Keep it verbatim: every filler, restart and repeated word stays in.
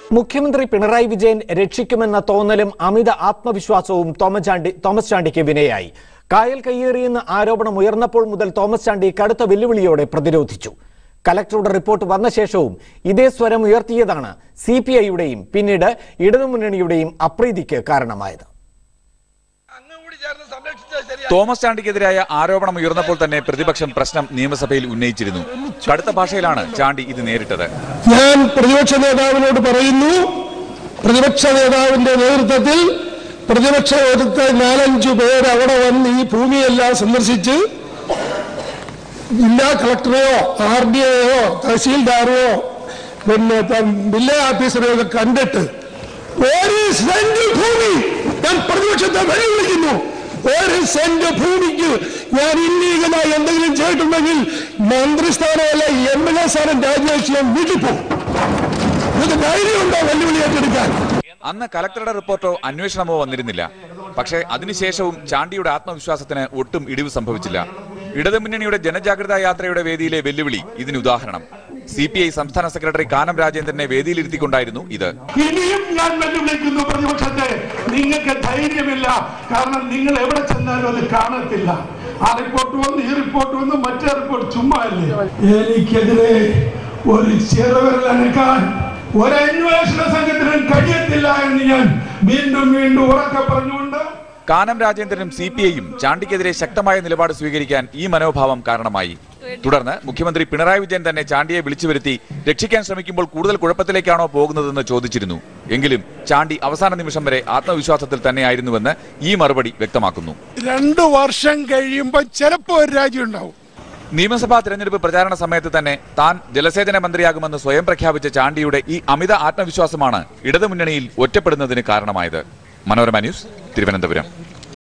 മുഖ്യമന്ത്രി പിണറായി വിജയൻ രക്ഷിക്കുമെന്ന തോന്നലും അമിത ആത്മവിശ്വാസവും തോമസ് ചാണ്ടിക്ക് വിനയായി. കായൽ കയ്യേറിയെന്ന ആരോപണം ഉയർന്നപ്പോൾ മുതൽ തോമസ് ചാണ്ടി കടുത്ത വെല്ലുവിളിയോടെ പ്രതിരോധിച്ചു. കലക്ടറുടെ റിപ്പോർട്ട് വന്ന ശേഷവും ഇതേ സ്വരം ഉയർത്തിയതാണ് സി പി ഐയുടെയും പിന്നീട് ഇടതുമുന്നണിയുടെയും അപ്രീതിക്ക് കാരണമായത്. തോമസ് ചാണ്ടിക്കെതിരായ ആരോപണം ഉയർന്നപ്പോൾ തന്നെ പ്രതിപക്ഷം പ്രശ്നം നിയമസഭയിൽ ഉന്നയിച്ചിരുന്നു. കടുത്ത ഭാഷയിലാണ് ചാണ്ടി ഇത് നേരിട്ടത്. ഞാൻ പ്രതിപക്ഷ നേതാവിനോട് പറയുന്നു, പ്രതിപക്ഷ നേതാവിന്റെ നേതൃത്വത്തിൽ പ്രതിപക്ഷ യോഗത്തെ നാലഞ്ചു പേർ അവിടെ വന്ന് ഈ ഭൂമിയെല്ലാം സന്ദർശിച്ച് ജില്ലാ കളക്ടറെയോ ആർ ഡി എയോ തഹസീൽദാറെയോ പിന്നെ വില്ലേജ് ഓഫീസറെയോ ഒക്കെ കണ്ടിട്ട് ഒരു സെന്റ് ഭൂമി ഞാൻ പ്രതിപക്ഷത്തെ വെല്ലുവിളിക്കുന്നു. ഒരു സെന്റ് ഭൂമിക്ക് ഞാൻ ഇല്ലീഗലായി എന്തെങ്കിലും ചെയ്തിട്ടുണ്ടെങ്കിൽ മന്ത്രിസ്ഥാനമല്ല എം എൽ എ സ്ഥാനം രാജിവെച്ച് ഞാൻ വീട്ടിൽ പോകും. നിങ്ങൾക്ക് ധൈര്യമുണ്ടോ വെല്ലുവിളി ഏറ്റെടുക്കാൻ? അന്ന് കലക്ടറുടെ റിപ്പോർട്ടോ അന്വേഷണമോ വന്നിരുന്നില്ല. പക്ഷേ അതിനുശേഷവും ചാണ്ടിയുടെ ആത്മവിശ്വാസത്തിന് ഒട്ടും ഇടിവ് സംഭവിച്ചില്ല. ഇടതുമുന്നണിയുടെ ജനജാഗ്രതാ യാത്രയുടെ വേദിയിലെ വെല്ലുവിളി ഇതിന് ഉദാഹരണം. സി പി ഐ സംസ്ഥാന സെക്രട്ടറി കാനം രാജേന്ദ്രനെ വേദിയിലിരുത്തിക്കൊണ്ടായിരുന്നു ഇത്. ഇനിയും ഞാൻ വെല്ലുവിളിക്കുന്നു പ്രതിപക്ഷത്തെ, നിങ്ങൾക്ക് ധൈര്യമില്ല. കാരണം നിങ്ങൾ എവിടെ ചെന്നാലും അത് കാണത്തില്ല. ആ റിപ്പോർട്ട് വന്ന് ഈ റിപ്പോർട്ട് വന്ന് മറ്റേ റിപ്പോർട്ട് ചുമ്മാ അല്ലേ. എനിക്കെതിരെ ഒരു ചെറുവിരലനക്കാൻ ഒരു അന്വേഷണ സംഘത്തിനും കഴിയത്തില്ല എന്ന് ഞാൻ വീണ്ടും വീണ്ടും ഉറക്കെ പറഞ്ഞുകൊണ്ട് കാനം രാജേന്ദ്രനും സി പി ഐയും ചാണ്ടിക്കെതിരെ ശക്തമായ നിലപാട് സ്വീകരിക്കാൻ ഈ മനോഭാവം കാരണമായി. തുടർന്ന് മുഖ്യമന്ത്രി പിണറായി വിജയൻ തന്നെ ചാണ്ടിയെ വിളിച്ചു വരുത്തി രക്ഷിക്കാൻ ശ്രമിക്കുമ്പോൾ കൂടുതൽ കുഴപ്പത്തിലേക്കാണോ പോകുന്നതെന്ന് ചോദിച്ചിരുന്നു. എങ്കിലും ചാണ്ടി അവസാന നിമിഷം വരെ ആത്മവിശ്വാസത്തിൽ തന്നെയായിരുന്നുവെന്ന് ഈ മറുപടി വ്യക്തമാക്കുന്നു. രണ്ടു വർഷം കഴിയുമ്പോൾ ചിലപ്പോൾ ഒരു രാജ്യം ഉണ്ടാവും. നിയമസഭാ തെരഞ്ഞെടുപ്പ് പ്രചാരണ സമയത്ത് തന്നെ താൻ ജലസേചന മന്ത്രിയാകുമെന്ന് സ്വയം പ്രഖ്യാപിച്ച ചാണ്ടിയുടെ ഈ അമിത ആത്മവിശ്വാസമാണ് ഇടതുമുന്നണിയിൽ ഒറ്റപ്പെടുന്നതിന് കാരണമായത്. മനോരമ ന്യൂസ്, തിരുവനന്തപുരം.